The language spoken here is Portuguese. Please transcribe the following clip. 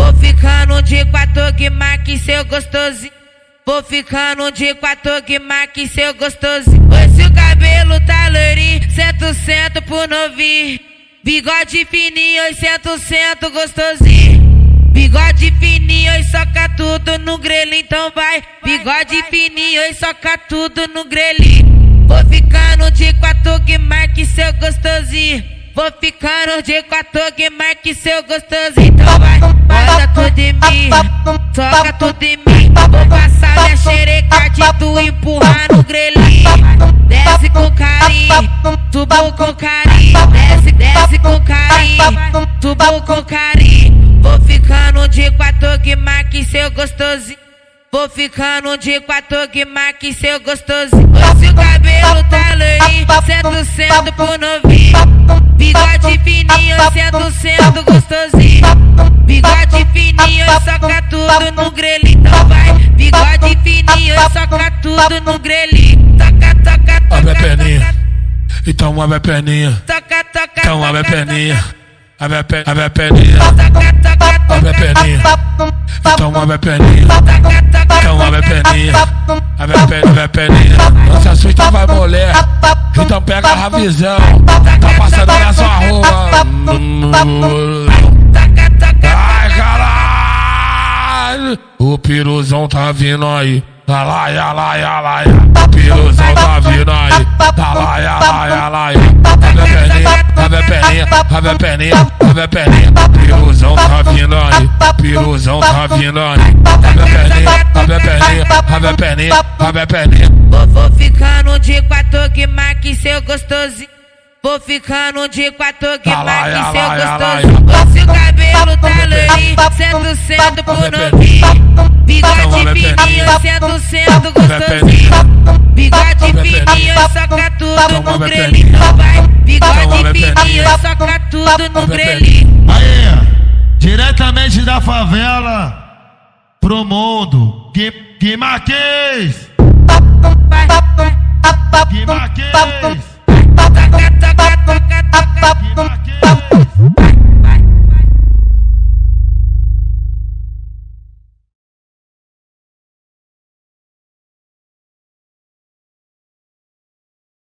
Vou ficando de quatro que marque seu gostosinho. Vou ficando de quatro que marque seu gostosinho. Se o cabelo tá loirinho, sento por novinho. Bigode fininho, 100% gostosinho. Bigode fininho e soca tudo no grelhinho, então vai. Bigode fininho e soca tudo no grelhinho. Vou ficando de quatro que marque seu gostosinho. Vou ficando de quatro que marque seu gostosinho, então vai. Bota tudo em mim, soca tudo em mim. Vou passar minha xereca de tu empurrar no grelhinho. Desce com carinho, subo com carinho. Desce com carinho, subo com carinho. Vou ficando de quatro que marque seu gostosinho. Vou ficando de quatro que marque seu gostosinho. Se o cabelo tá loirinho, 100% por novinho. Bigode fininho, 100% gostosinho. Bigode fininho e soca tudo no grelhinho, então vai. Bigode fininho e soca tudo no grelhinho. Toca, toca, toca. Abre a perninha, então abre a perninha. Toca, toca, então abre a perninha. Abre a perninha. Abre a perninha. Então abre a perninha. Então abre a perninha. Abre a perninha. Não se assusta, vai mulher. Então pega a ravisão. Tá passando na sua rua. Ai, caralho. O piruzão tá vindo aí. Alaia, alaia, alaia. O piruzão tá vindo aí. Alaia, alaia, alaia. Abre a perninha, abre a perninha, abre a perninha, abre a perninha. Piruzão tá vindo aí. Piruzão tá vindo aí. Abre a perninha, abre a perninha, abre a perninha, abre a perninha. Vou ficando de quatro que marque seu gostosinho. Vou ficando de quatro que marque seu gostosinho. Se o cabelo tá loirinho, 100% por novinho. Bigode fininho, 100% gostosinho. Bigode fininho e soca tudo no grelhinho, então vai. Bigode fininho e soca tudo no grelhinho. Aí, diretamente da favela pro mundo, que Marquês. Que Marquês. Toca, toca, toca, toca. Que Marquês.